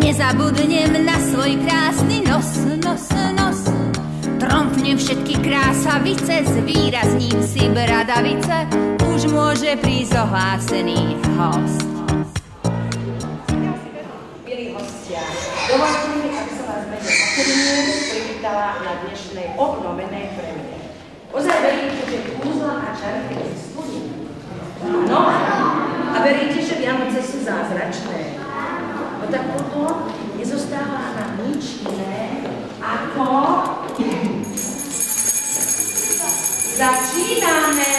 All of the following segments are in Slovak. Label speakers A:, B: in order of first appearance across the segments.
A: Nezabudnem na svoj krásny nos. Tromfnem všetky krásavice, zvýrazním si bradavice, už môže prísť ohlásený host.
B: Milí hostia, dovolte mi, aby som vás mene Akadémie privítala na dnešnej obnovenej premiére. Ozaj veríte, že kúzla a čary existujú? Áno? A veríte, že Vianoce sú zázračné? No tak potom nezostáva nám nič iné, ako... Začíname!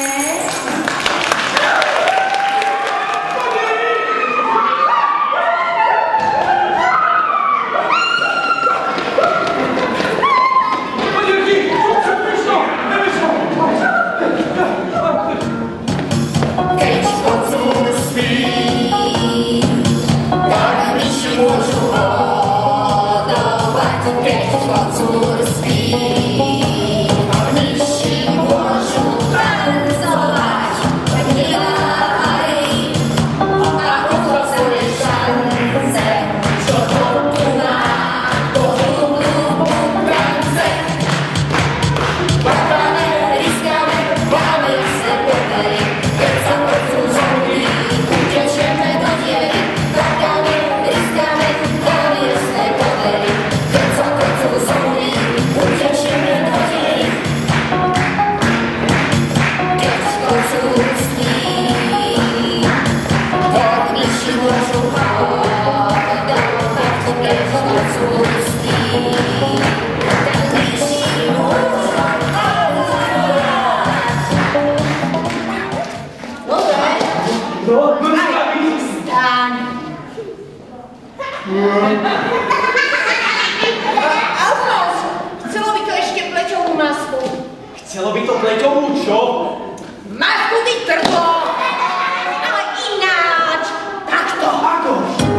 C: Chcelo by to pleťovú čo?
B: Masku ty trhlo! Ale ináč! Takto!
C: Ako?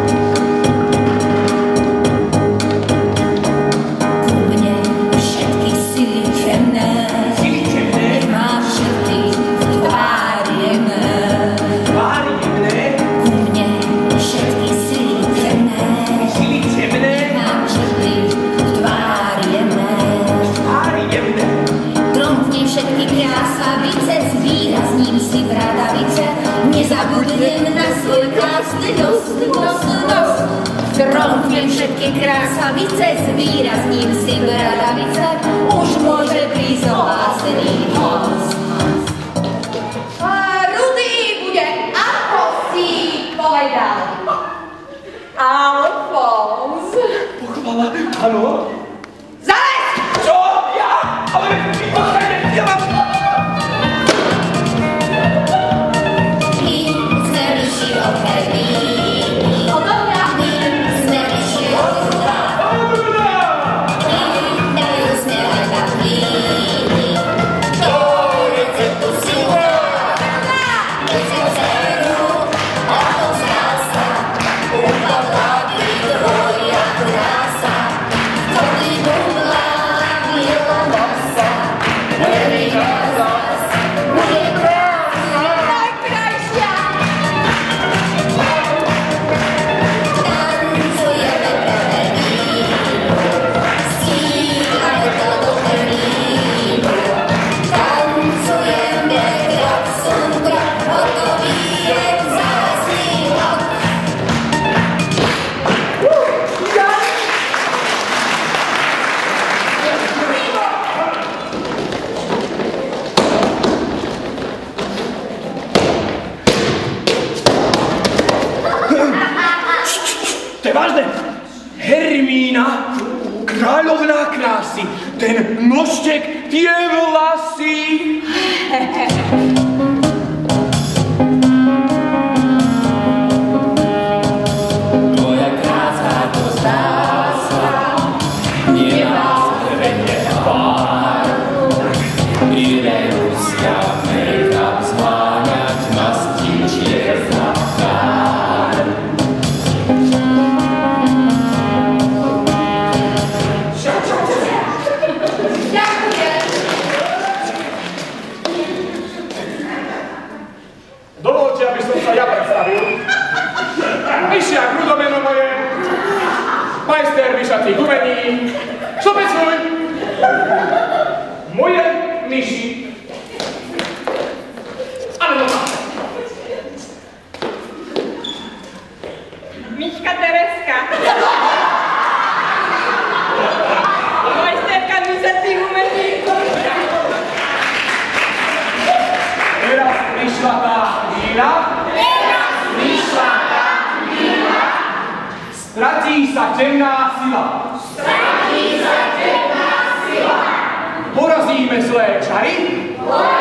A: Ku mne všetky sily temné,
C: Sily temné?
A: má všetky tvári jemné.
C: Tvári jemné?
A: Ku mne všetky sily temné,
C: Sily temné?
A: má všetky tvári jemné.
C: Tvári jemné?
A: Tromfnem všetky krásavice, zvýrazním si bradavice, nezabudnem na svoj krásny nos. Tromfnem všetky krásavice, zvýrazním si bradavice, už môže prísť ohlásený host.
B: Rudy bude, ako si povedal. Alfons.
C: Pochvala, áno?
B: Zalez!
C: Čo? Ja? Ale počkajte, ja mám... To je vážne. Hermína, kráľovná krásy, ten mlštek, tie vlasy.
D: Tvoja krása to zdá sa, nemá zrejme tvár. Prídejú sa make-up zváňať, mastí čierna tvár.
C: temná sila.
A: Stratí sa temná sila.
C: Porazíme zlé čary.